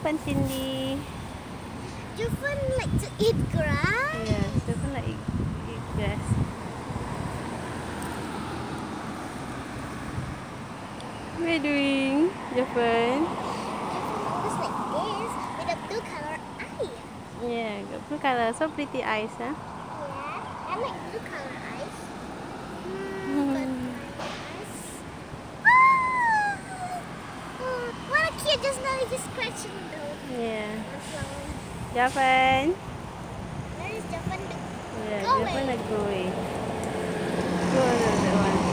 Japan, Xindee. Japan like to eat grass. Yes, Japan like eat grass. What are you doing, Japan? Japan looks like this with a blue color eye. Yeah, got blue color. So pretty eyes, huh? Yeah, I like blue color eyes. But my eyes. What a cute! Just now it's just scratching the Yeah. flower. Japan. Where is Japan Yeah, going? Japan like going. Go to that one.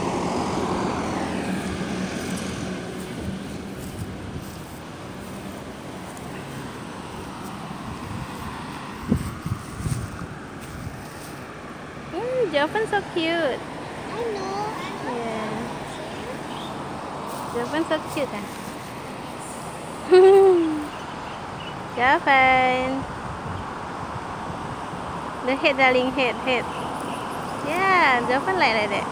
Japan so cute. I know. Yeah. Japan so cute. Japan. The head, darling, head. Yeah, Japan like that.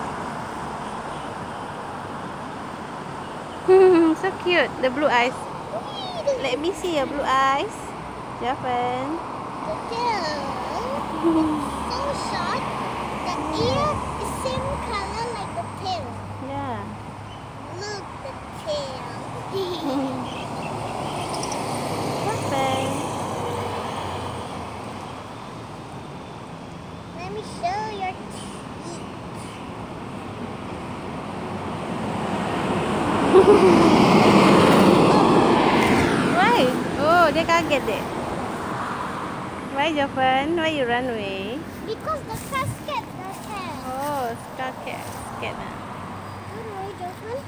So cute. The blue eyes. Let me see your blue eyes. Japan. The tail is so short. The ear is same color like the tail. Yeah. Look the tail. Japan. Let me show your teeth. Why? Oh, dia kaget deh. Why, Japan? Why you run away? Because the cat scared the tail. Oh, scared. Scared. Run away, Japan.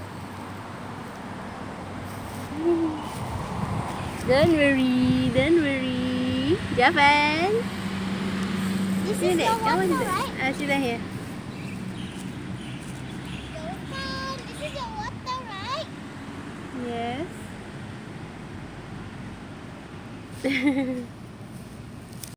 Don't worry. Japan. This is the water, right? Sit down here. Japan, this is your water, right? Yes.